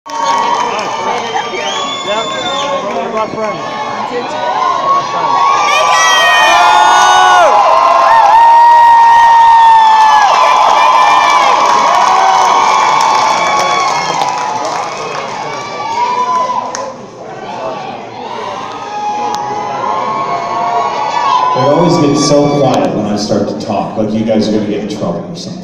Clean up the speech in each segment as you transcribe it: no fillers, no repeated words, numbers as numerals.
It always gets so quiet when I start to talk, like you guys are going to get in trouble or something.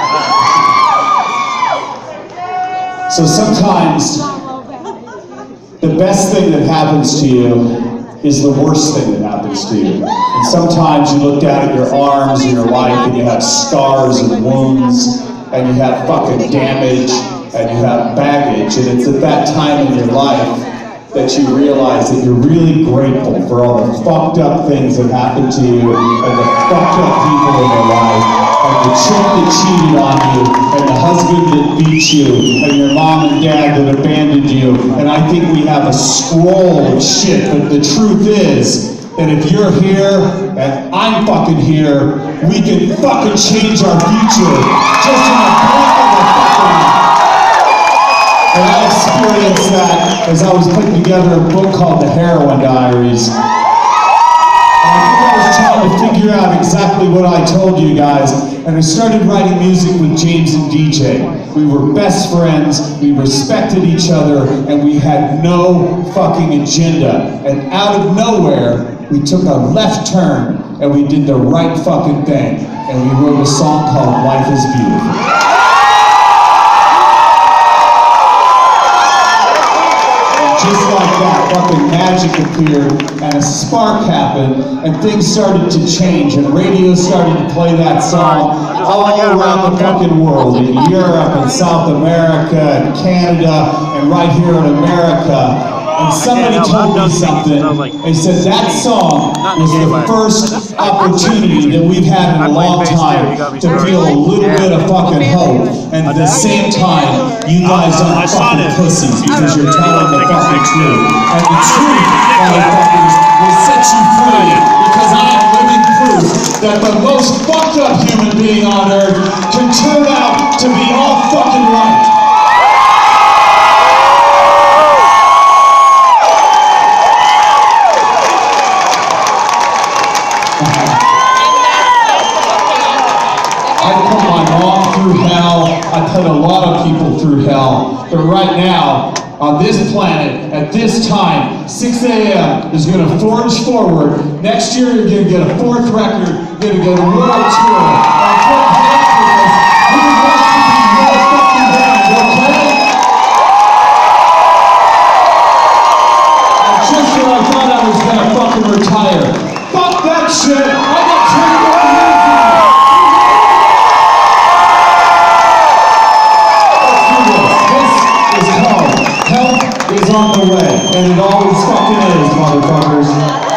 So sometimes, the best thing that happens to you is the worst thing that happens to you. And sometimes you look down at your arms and your life and you have scars and wounds, and you have fucking damage, and you have baggage, and it's at that time in your life that you realize that you're really grateful for all the fucked up things that happened to you, and the fucked up people in your life, and the chick that cheated on you, and the husband that beat you, and your mom and dad that abandoned you. And I think we have a scroll of shit, but the truth is that if you're here, and I'm fucking here, we can fucking change our future just in a blink of a fucking eye. And I experienced that as I was putting together a book called The Heroin Diaries. And I was trying to figure out exactly what I told you guys, and I started writing music with James and DJ. We were best friends, we respected each other, and we had no fucking agenda. And out of nowhere, we took a left turn, and we did the right fucking thing. And we wrote a song called Life is Beautiful. Just like that, fucking magic appeared, and a spark happened, and things started to change, and radio started to play that song all around the fucking world, in Europe, and South America, and Canada, and right here in America. And somebody told me something. They said that song was the first opportunity that we've had in a long time to feel a little bit of fucking hope. And at the same time, you guys aren't fucking pussies because you're telling the fucking truth. And the truth, motherfuckers, will set you free, because I am living proof that the most fucked up human being on earth can turn out to be all fucking right. I put a lot of people through hell, but right now, on this planet, at this time, 6 a.m. is going to forge forward. Next year, you're going to get a 4th record, you're going to get a world tour. And for purpose, we want to be more fucking band, okay? And just when I thought I was going to fucking retire, fuck that shit, I got 10 more years in me. Help is on the way, and it always fucking is, motherfuckers.